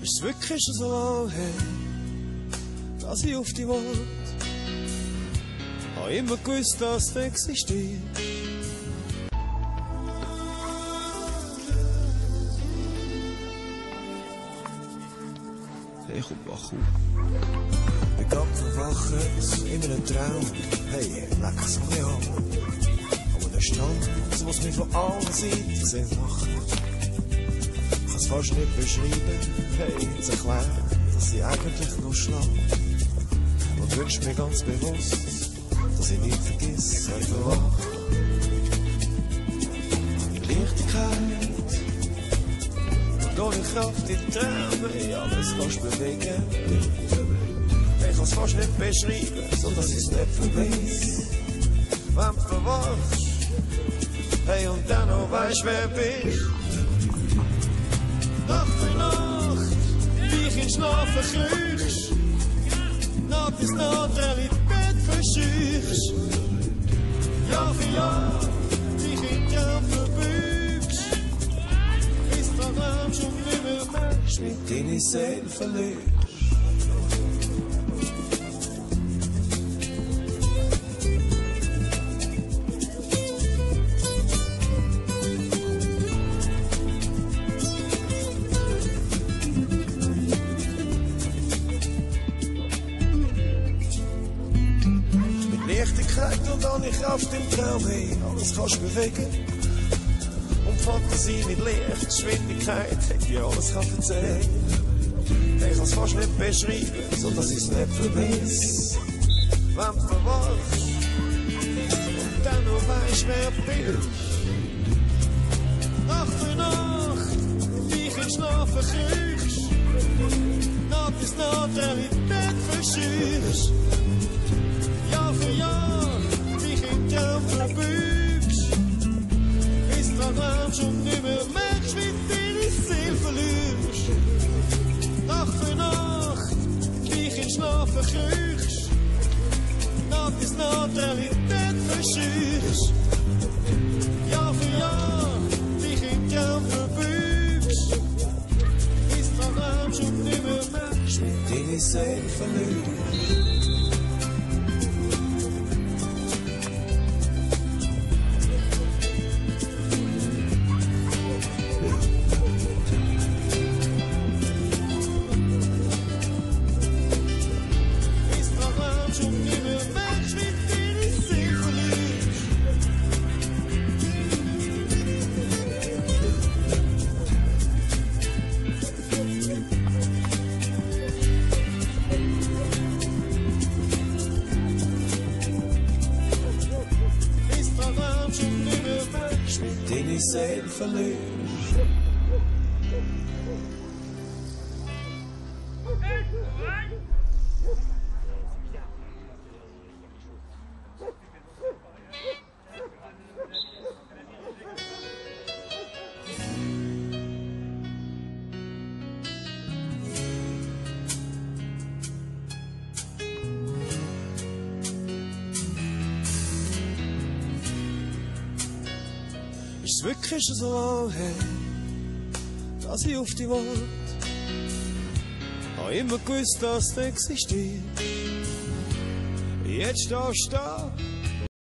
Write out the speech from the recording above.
Ist es wirklich schon so lange her, dass ich auf die Welt habe immer gewusst, dass du existierst. Hey, komm, wach auf. Ich ganz verwacht in einem Traum. Hey, leck es mir an. Aber der Stand, was mich von allen Seiten sehen macht. Ich kann es fast nicht beschreiben. Hey, zu erklären, dass ich eigentlich noch schlafe. Und wünsch mir ganz bewusst, dass ich nicht vergiss, wer verwacht. Die Leichtigkeit, und ohne Kraft in Träume, alles kannst bewegen. Ich kann es fast nicht beschreiben, so dass ich es nicht vermiss. Wenn du verwachst, hey, und dann noch weisst, wer bist. Nacht für Nacht, dich in Schlafen kriegst. Nacht ist Nacht, Realität verschüchst. Jahr für Jahr, dich in Traum verbügst. Bis du träumst und nicht mehr merkst, wie deine Seele verlierst. Und ohne Kraft im Traum, hey, alles kannst du bewegen. Und Fantasie mit Lichtgeschwindigkeit, hey, die alles kann erzählen. Hey, ich kann es fast nicht beschreiben, so dass ich es nicht vermiss. Wenn du verwachst und dann noch weisst, wer du bist. Nacht für Nacht, dich in Schlafen kriegst. Nacht ist Nacht, Realität verschüchst. Jahr für Jahr, dich in Traum verbügst. Bis du träumst und nicht mehr merkst, wie deine Seele verlierst. Nacht für Nacht, dich in Schlafen kriegst. Nacht ist Nacht, Realität verschüchst. Jahr für Jahr, dich in Traum verbügst. Bis du träumst und nicht mehr merkst, wie deine Seele verlierst. Deine Seele verlierst. Ist es wirklich schon so lange her, dass ich auf die Welt immer gewusst, dass du existierst. Jetzt stehst du da